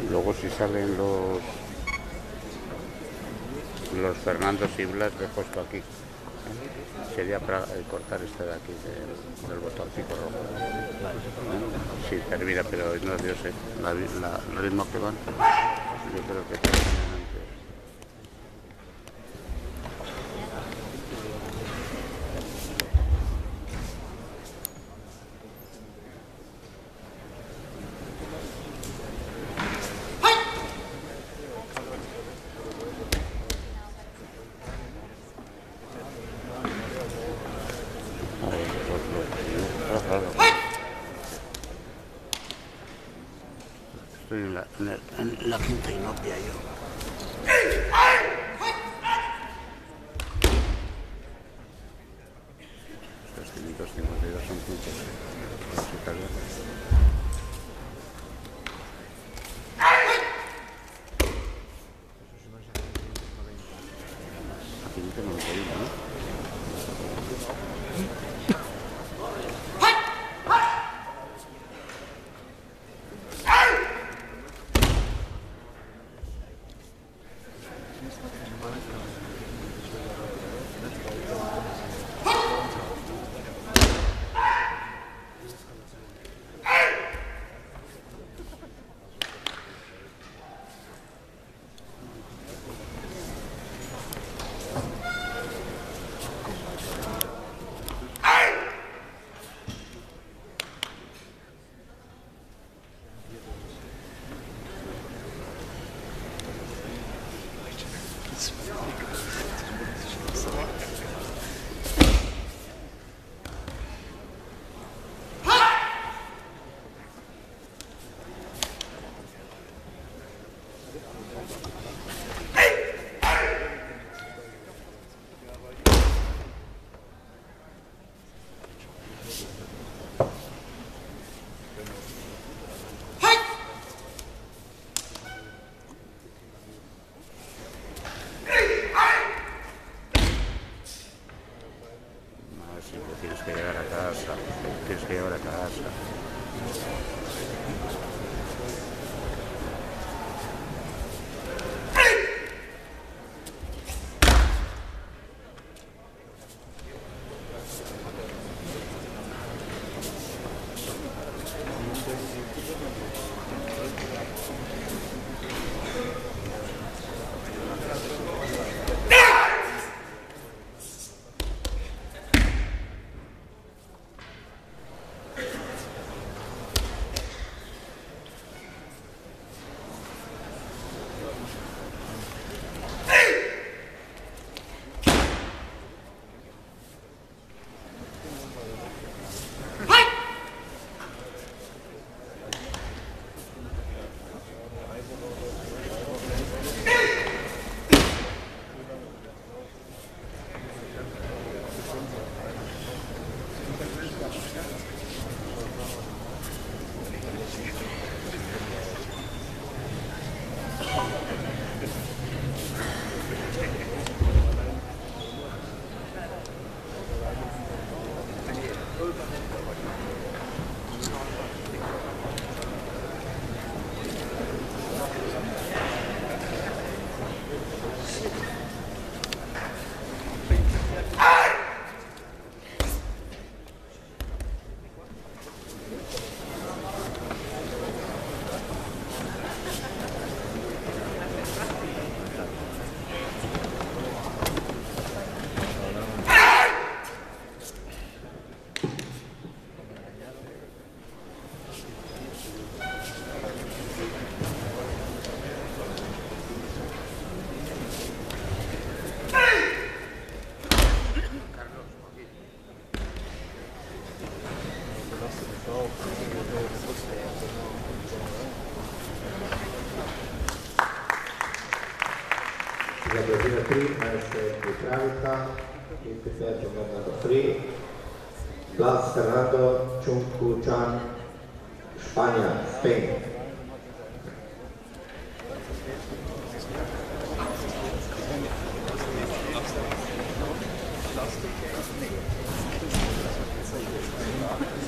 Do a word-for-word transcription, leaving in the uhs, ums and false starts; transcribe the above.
Luego si salen los los Fernandos y Blas que he puesto aquí, sería para cortar este de aquí del, con el botoncito rojo. Sí, termina, pero no, yo sé, la, la, el ritmo que van, yo creo que terminan antes. Estoy en la, en, el, en la quinta inopia yo. trescientos cincuenta y dos son puntos. Los italianos. Aquí no tengo noventa y uno, ¿no? Tienes que llegar a casa, tienes que llegar a casa. La Brazil three has Petravica, il preferito numero three, Blas Fernando Chuncuchan, España, Spain. Plastik.